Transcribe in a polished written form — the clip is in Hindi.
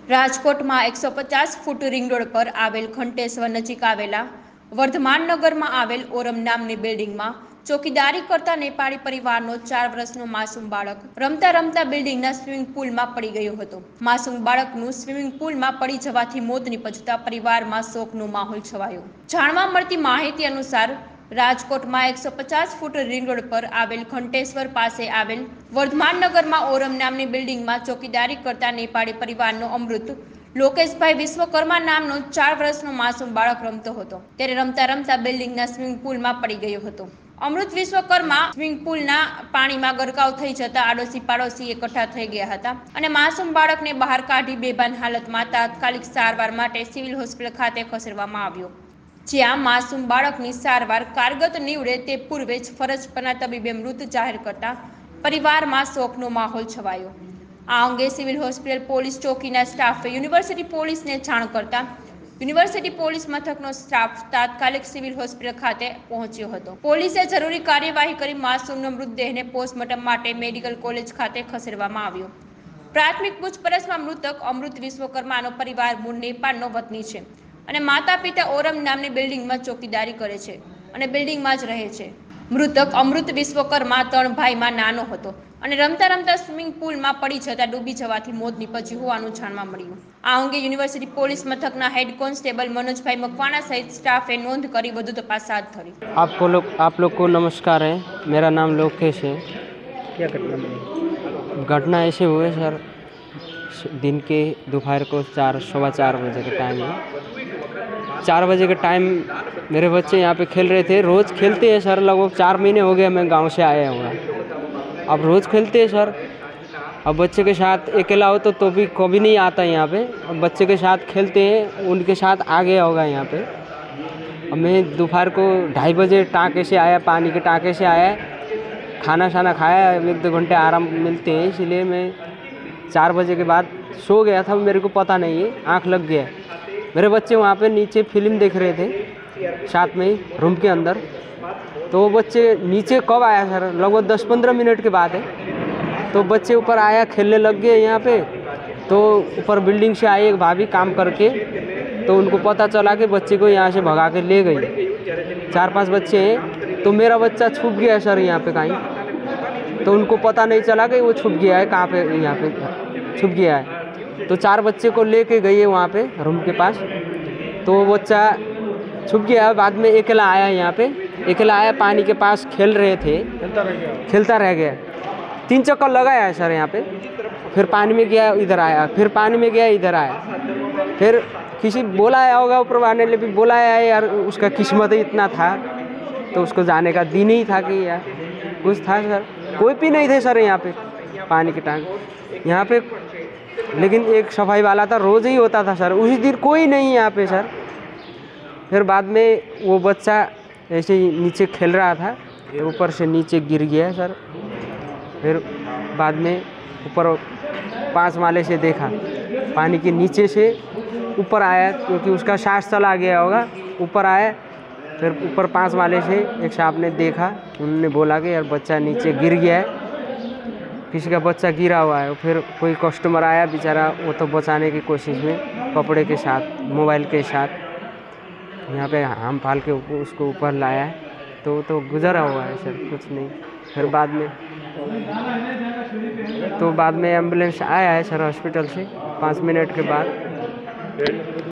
રાજકોટમાં 150 ફૂટ રિંગ રોડ પર આવેલ ઘંટેશ્વર નજીક આવેલા વર્ધમાન નગરમાં આવેલ ઓરમ નામની બિલ્ડિંગમાં ચોકીદારી કરતા નેપાળી પરિવારનો 4 વર્ષનો માસૂમ બાળક રમતા રમતા બિલ્ડિંગના સ્વિમિંગ પુલમાં પડી ગયો હતો। માસૂમ બાળકનું સ્વિમિંગ પુલમાં પડી જવાથી મોત નિપજતા પરિવારમાં શોકનો માહોલ છવાયો। જાણવા મળતી માહિતી અનુસાર રાજકોટમાં 150 ફૂટ રિંગ રોડ પર આવેલ ઘંટેશ્વર પાસે આવેલ વર્ધમાન નગરમાં ઓરમ નામની બિલ્ડિંગમાં ચોકીદારી કરતા નેપાળી પરિવારનો અમૃત લોકેશભાઈ વિશ્વકર્મા નામનો 4 વર્ષનો માસૂમ બાળક રમતો હતો। ત્યારે રમતા રમતા બિલ્ડિંગના સ્વિમિંગ પુલમાં પડી ગયો હતો। અમૃત વિશ્વકર્મા સ્વિમિંગ પુલના પાણીમાં ગરકાવ થઈ જતા આડોશી પાડોશી એકઠા થઈ ગયા હતા અને માસૂમ બાળકને બહાર કાઢી બેભાન હાલતમાં તાત્કાલિક સારવાર માટે સિવિલ હોસ્પિટલ ખાતે ખસેડવામાં આવ્યો, જ્યાં માસૂમ બાળકની સારવાર કારગત નીવડે તે પૂર્વે જ ફરજ પરના તબીબે મૃત જાહેર કરતા પરિવારમાં શોકનો માહોલ છવાયો। આ અંગે સિવિલ હોસ્પિટલ પોલીસ ચોકીના સ્ટાફે યુનિવર્સિટી પોલીસને જાણ કરતા યુનિવર્સિટી પોલીસ મથકનો સ્ટાફ તાત્કાલિક સિવિલ હોસ્પિટલ ખાતે પહોંચ્યો હતો। પોલીસે જરૂરી કાર્યવાહી કરી માસૂમનો મૃતદેહને પોસ્ટમોર્ટમ માટે મેડિકલ કોલેજ ખાતે ખસેડવામાં આવ્યો। પ્રાથમિક પૂછપરછમાં મૃતક અમૃત વિશ્વકર્માનો પરિવાર મૂળ નેપાળનો વતની છે અને માતા પિતા ઓરમ નામની બિલ્ડિંગમાં ચોકીદારી કરે છે અને બિલ્ડિંગમાં જ રહે છે। મૃતક અમૃત વિશ્વકર્મા 3 ભાઈમાં નાનો હતો અને રમતા રમતા સ્વિમિંગ પુલમાં પડી જતા ડૂબી જવાથી મોત નીપજ્યું હોવાનું જાણવા મળ્યું। આ અંગે યુનિવર્સિટી પોલીસ મથકના હેડ કોન્સ્ટેબલ मनोजभाई मकवाना सहित स्टाफे नोंध કરી વધુ તપાસ હાથ ધરી। आप लोग को नमस्कार है। मेरा नाम लोकेश है। क्या घटना बनी? घटना ऐसे हुए सर, दिन के दोपहर को 4-4:15 बजे के टाइम में 4 बजे के टाइम मेरे बच्चे यहाँ पे खेल रहे थे। रोज़ खेलते हैं सर, लगभग 4 महीने हो गए मैं गांव से आया हुआ। अब रोज़ खेलते हैं सर। अब बच्चे के साथ अकेला हो तो भी कभी नहीं आता यहाँ पे। अब बच्चे के साथ खेलते हैं, उनके साथ आ गया होगा यहाँ पे। अब मैं दोपहर को 2:30 बजे टाँके से आया, पानी के टाँके से आया, खाना शाना खाया, 1-2 घंटे आराम मिलते हैं, इसलिए मैं 4 बजे के बाद सो गया था। मेरे को पता नहीं है, आँख लग गया। मेरे बच्चे वहाँ पे नीचे फिल्म देख रहे थे साथ में ही रूम के अंदर। तो वो बच्चे नीचे कब आया सर, लगभग 10-15 मिनट के बाद है। तो बच्चे ऊपर आया, खेलने लग गए यहाँ पे। तो ऊपर बिल्डिंग से आई एक भाभी काम करके, तो उनको पता चला कि बच्चे को यहाँ से भगा के ले गई। 4-5 बच्चे हैं, तो मेरा बच्चा छुप गया सर यहाँ पे कहीं। तो उनको पता नहीं चला कि वो छुप गया है, कहाँ पे यहाँ पे छुप गया है। तो 4 बच्चे को लेके गए वहाँ पे रूम के पास। तो वो बच्चा छुप गया। बाद में अकेला आया यहाँ पे, अकेला आया, पानी के पास खेल रहे थे, खेलता रह गया। 3 चक्कर लगाया है सर यहाँ पे। फिर पानी में गया, इधर आया, फिर पानी में गया, इधर आया। फिर किसी बोलाया होगा ऊपर वाले ने भी बोलाया है यार, उसका किस्मत ही इतना था तो उसको जाने का दिन ही था कि यार कुछ था सर। कोई भी नहीं थे सर यहाँ पे पानी के टांग यहाँ पे, लेकिन एक सफाई वाला था, रोज़ ही होता था सर। उसी दिन कोई नहीं यहाँ पे सर। फिर बाद में वो बच्चा ऐसे ही नीचे खेल रहा था, तो ऊपर से नीचे गिर गया सर। फिर बाद में ऊपर 5 माले से देखा, पानी के नीचे से ऊपर आया, क्योंकि उसका सांस चला गया होगा, ऊपर आया। फिर ऊपर 5 माले से एक साहब ने देखा, उन्होंने बोला कि यार बच्चा नीचे गिर गया है, किसी का बच्चा गिरा हुआ है। फिर कोई कस्टमर आया बेचारा, वो तो बचाने की कोशिश में कपड़े के साथ, मोबाइल के साथ यहाँ पे हाम फाल के उसको ऊपर लाया है, तो गुजरा हुआ है सर, कुछ नहीं। फिर बाद में एम्बुलेंस आया है सर हॉस्पिटल से 5 मिनट के बाद।